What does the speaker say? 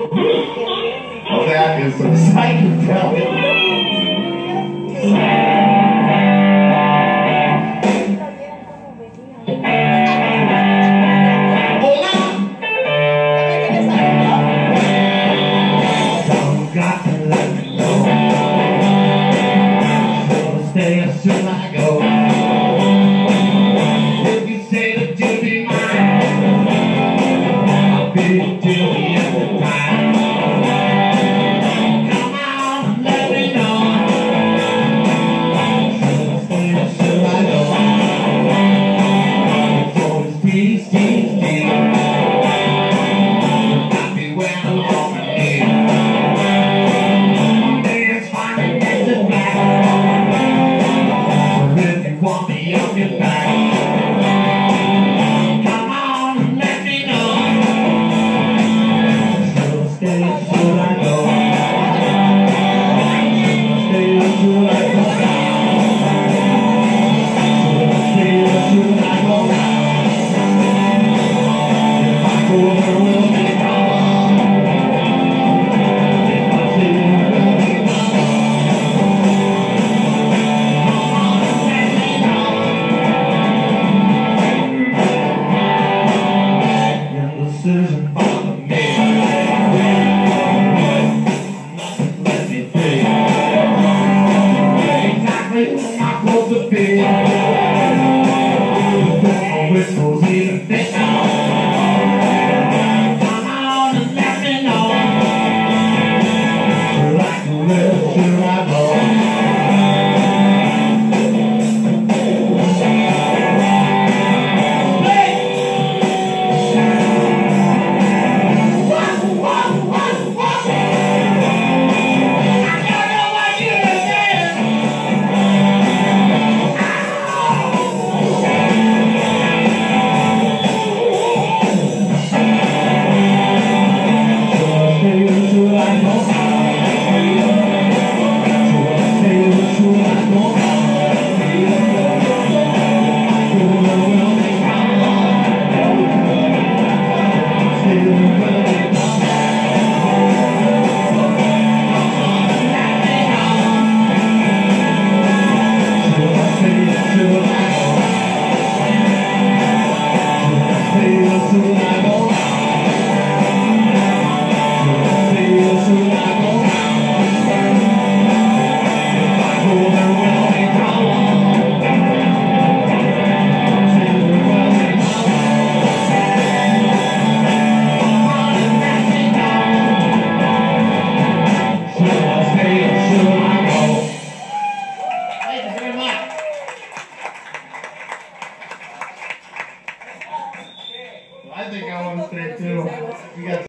Oh, that is some psychedelic. Got to let me know. So stay or should I go? If you say that you'll be mine, I'll be till the end of time. Come on, let me know. So stay or should I go? It's always pretty, pretty, got me when I'm on my knees. Want me on your back? Come on and let me know. So stay or should I go? Stay or should I go? Stay or should I go? If I go, there will be trouble. If I stay, there will be trouble. Decision bother me. Nothing let me be exactly who I'm supposed to be. The whistles even fit now. Come on and let me know. Should I go there? Should I go? I think I want to stay too. You got